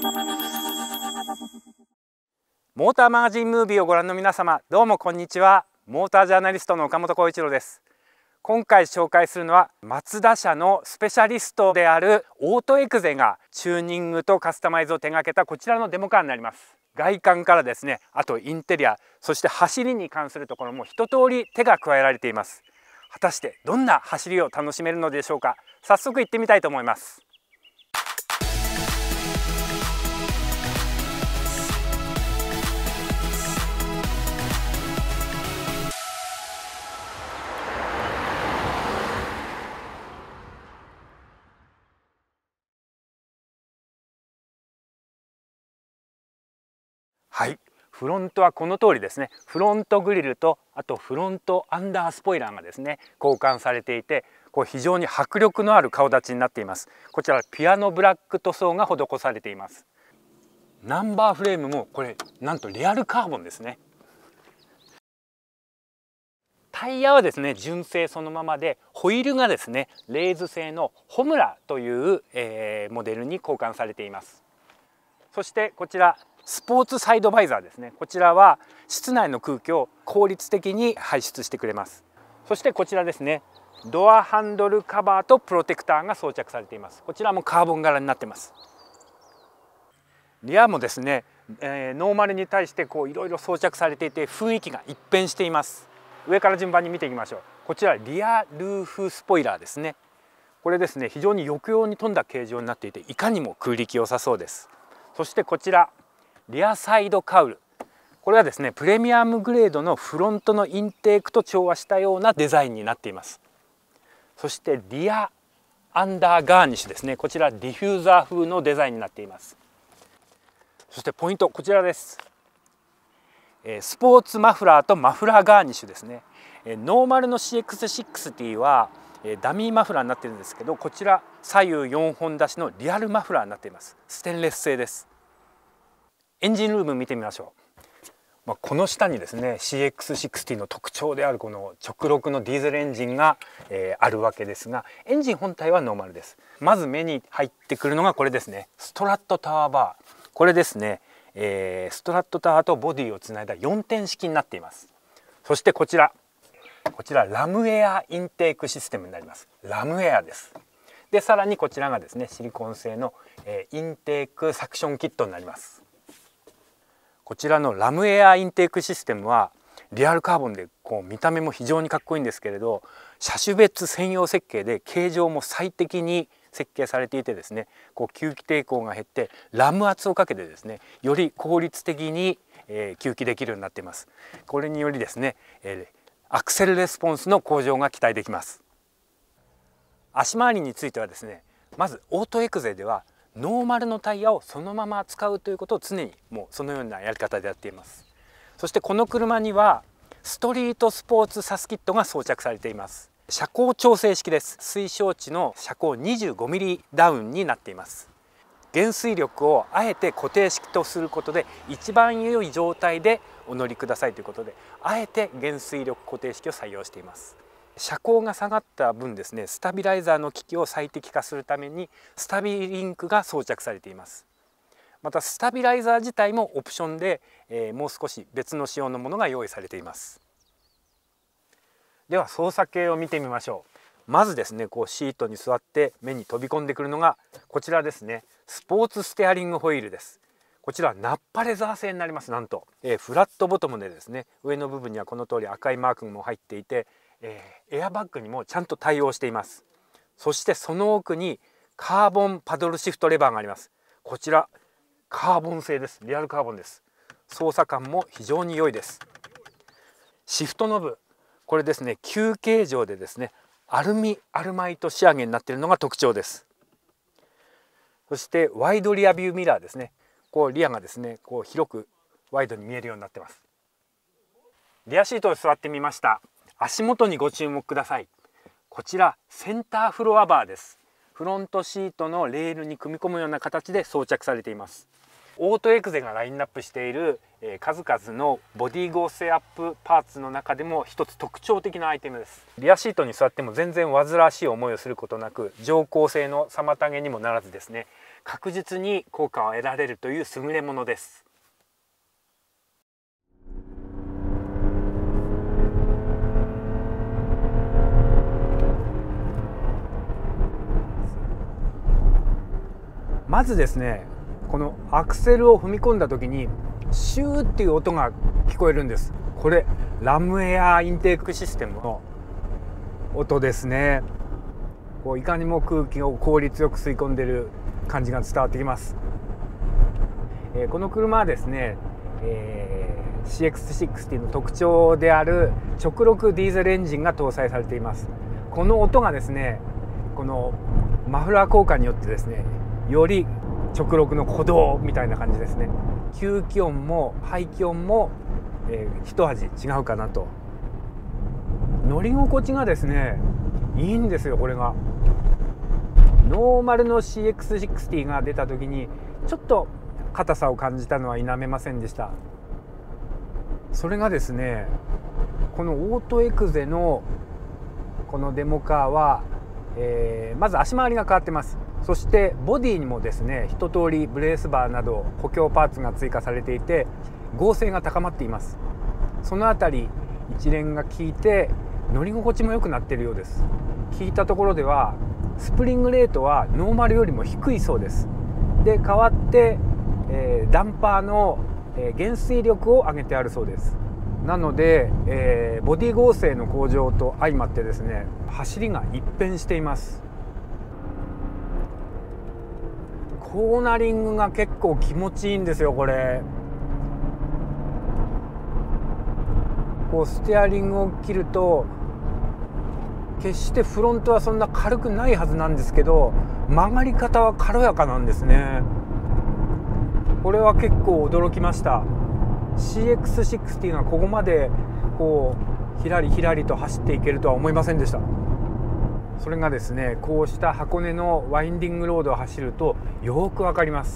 モーターマガジンムービーをご覧の皆様、どうもこんにちは。モータージャーナリストの岡本浩一郎です。今回紹介するのはマツダ社のスペシャリストであるオートエクゼがチューニングとカスタマイズを手掛けたこちらのデモカーになります。外観からですね、あとインテリア、そして走りに関するところも一通り手が加えられています。果たしてどんな走りを楽しめるのでしょうか。早速行ってみたいと思います。はい、フロントはこの通りですね。フロントグリルとあとフロントアンダースポイラーがですね交換されていて、こう非常に迫力のある顔立ちになっています。こちらピアノブラック塗装が施されています。ナンバーフレームもこれなんとリアルカーボンですね。タイヤはですね純正そのままで、ホイールがですねレーズ製のホムラという、モデルに交換されています。そしてこちらスポーツサイドバイザーですね。こちらは室内の空気を効率的に排出してくれます。そしてこちらですね、ドアハンドルカバーとプロテクターが装着されています。こちらもカーボン柄になっています。リアもですね、ノーマルに対してこういろいろ装着されていて雰囲気が一変しています。上から順番に見ていきましょう。こちらリアルーフスポイラーですね。これですね非常に抑揚に富んだ形状になっていて、いかにも空力良さそうです。そしてこちらリアサイドカウル、これはですねプレミアムグレードのフロントのインテークと調和したようなデザインになっています。そしてリアアンダーガーニッシュですね。こちらディフューザー風のデザインになっています。そしてポイントこちらです。スポーツマフラーとマフラーガーニッシュですね。ノーマルの CX60 はダミーマフラーになっているんですけど、こちら左右4本出しのリアルマフラーになっています。ステンレス製です。エンジンルーム見てみましょう。この下にですね CX60 の特徴であるこの直録のディーゼルエンジンが、あるわけですが、エンジン本体はノーマルです。まず目に入ってくるのがこれですね、ストラットタワーバー。これですね、ストラットタワーとボディをつないだ4点式になっています。そしてこちらラムエアインテークシステムになります。ラムエアです。でさらにこちらがですねシリコン製の、インテークサクションキットになります。こちらのラムエアインテークシステムはリアルカーボンでこう見た目も非常にかっこいいんですけれど、車種別専用設計で形状も最適に設計されていてですね、こう吸気抵抗が減ってラム圧をかけてですねより効率的に、吸気できるようになっています。これによりですね、アクセルレスポンスの向上が期待できます。足回りについてはですね、まずオートエクゼではノーマルのタイヤをそのまま使うということを常にもうそのようなやり方でやっています。そしてこの車にはストリートスポーツサスキットが装着されています。車高調整式です。推奨値の車高 25mm ダウンになっています。減衰力をあえて固定式とすることで一番良い状態でお乗りくださいということで、あえて減衰力固定式を採用しています。車高が下がった分ですね、スタビライザーの機器を最適化するためにスタビリンクが装着されています。またスタビライザー自体もオプションで、もう少し別の仕様のものが用意されています。では操作系を見てみましょう。まずですねこうシートに座って目に飛び込んでくるのがこちらですね、スポーツステアリングホイールです。こちらナッパレザー製になります。なんと、フラットボトムでですね上の部分にはこの通り赤いマークも入っていて、エアバッグにもちゃんと対応しています。そしてその奥にカーボンパドルシフトレバーがあります。こちらカーボン製です。リアルカーボンです。操作感も非常に良いです。シフトノブ、これですね球形状でですねアルマイト仕上げになっているのが特徴です。そしてワイドリアビューミラーですね。こうリアがですねこう広くワイドに見えるようになっています。リアシートに座ってみました。足元にご注目ください。こちらセンターフロアバーです。フロントシートのレールに組み込むような形で装着されています。オートエクゼがラインナップしている数々のボディ合成アップパーツの中でも一つ特徴的なアイテムです。リアシートに座っても全然煩わしい思いをすることなく、乗降性の妨げにもならずですね、 確実に効果を得られるという優れものです。まずですね、このアクセルを踏み込んだ時にシューっていう音が聞こえるんです。これラムエアインテークシステムの音ですね。こういかにも空気を効率よく吸い込んでいる感じが伝わってきます。この車はですね、CX60 の特徴である直録ディーゼルエンジンが搭載されています。この音がですね、このマフラー効果によってですね、より直録の鼓動みたいな感じですね。吸気音も排気音も、一味違うかなと。乗り心地がですねいいんですよ。これがノーマルの CX60 が出た時にちょっと硬さを感じたのは否めませんでした。それがですね、このオートエクゼのこのデモカーは、まず足回りが変わってます。そしてボディにもですね、一通りブレースバーなど補強パーツが追加されていて剛性が高まっています。そのあたり一連が効いて乗り心地も良くなっているようです。聞いたところではスプリングレートはノーマルよりも低いそうです。で代わって、ダンパーの、減衰力を上げてあるそうです。なので、ボディ剛性の向上と相まってですね、走りが一変しています。コーナリングが結構気持ちいいんですよ。これこうステアリングを切ると決してフロントはそんな軽くないはずなんですけど、曲がり方は軽やかなんですね。これは結構驚きました。 CX60 がここまでこうひらりひらりと走っていけるとは思いませんでした。それがですね、こうした箱根のワインディングロードを走るとよくわかります。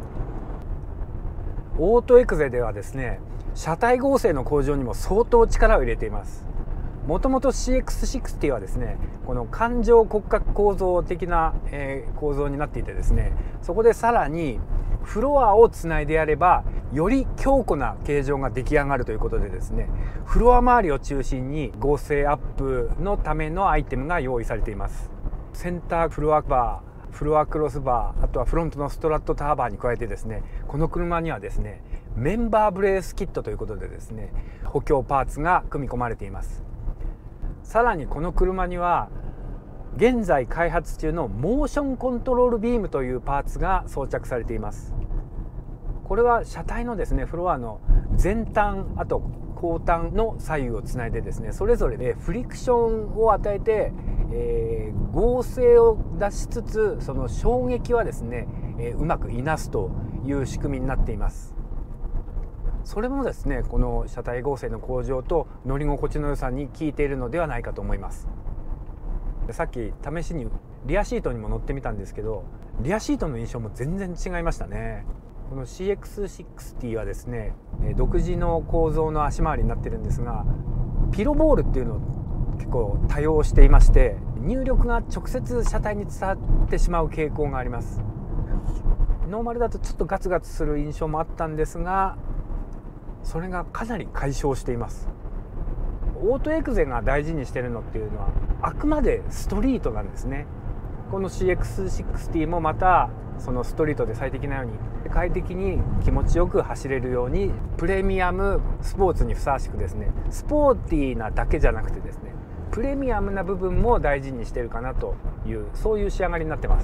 オートエクゼではですね、車体剛性の向上にも相当力を入れています。もともと CX60 はですね、この環状骨格構造的な、構造になっていてですね、そこでさらにフロアをつないでやればより強固な形状が出来上がるということでですね、フロア周りを中心に剛性アップのためのアイテムが用意されています。センターフロアバー、フロアクロスバー、あとはフロントのストラットターバーに加えてですね、この車にはですねメンバーブレースキットということでですね、補強パーツが組み込まれています。さらにこの車には現在開発中のモーションコントロールビームというパーツが装着されています。これは車体のですね、フロアの前端、あと後端の左右をつないでですね、それぞれでフリクションを与えて、剛性を出しつつ、その衝撃はですね、うまくいなすという仕組みになっています。それもですね、この車体剛性の向上と乗り心地の良さに効いているのではないかと思います。さっき試しにリアシートにも乗ってみたんですけど、リアシートの印象も全然違いましたね。この CX60 はですね、独自の構造の足回りになってるんですが、ピロボールっていうのを結構多用していまして、入力が直接車体に伝わってしまう傾向があります。ノーマルだとちょっとガツガツする印象もあったんですが、それがかなり解消しています。オートエクゼが大事にしているのっていうのはあくまでストリートなんですね。この CX60 もまたそのストリートで最適なように快適に気持ちよく走れるように、プレミアムスポーツにふさわしくですね、スポーティーなだけじゃなくてですね、プレミアムな部分も大事にしているかなという、そういう仕上がりになってます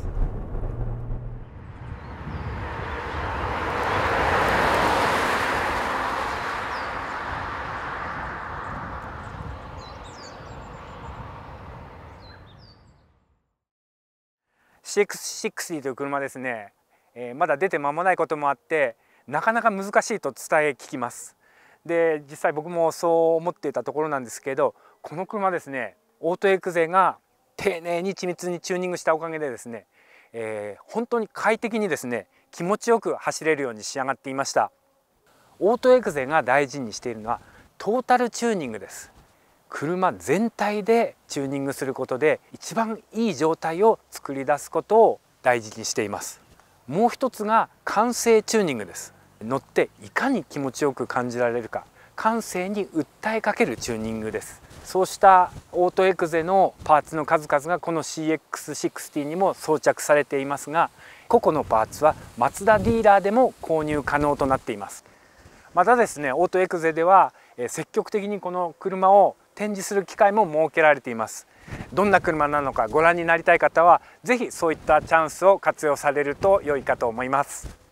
。CX60 という車ですね、まだ出て間もないこともあってなかなか難しいと伝え聞きます。で、実際僕もそう思っていたところなんですけど、この車ですね、オートエクゼが丁寧に緻密にチューニングしたおかげでですね、本当に快適にですね、気持ちよく走れるように仕上がっていました。オートエクゼが大事にしているのはトータルチューニングです。車全体でチューニングすることで一番いい状態を作り出すことを大事にしています。 もう一つが感性チューニングです。乗っていかに気持ちよく感じられるか、感性に訴えかけるチューニングです。そうしたオートエクゼのパーツの数々がこの CX60 にも装着されていますが、個々のパーツはマツダディーラーでも購入可能となっています。またですね、オートエクゼでは積極的にこの車を展示する機会も設けられています。どんな車なのかご覧になりたい方は是非そういったチャンスを活用されると良いかと思います。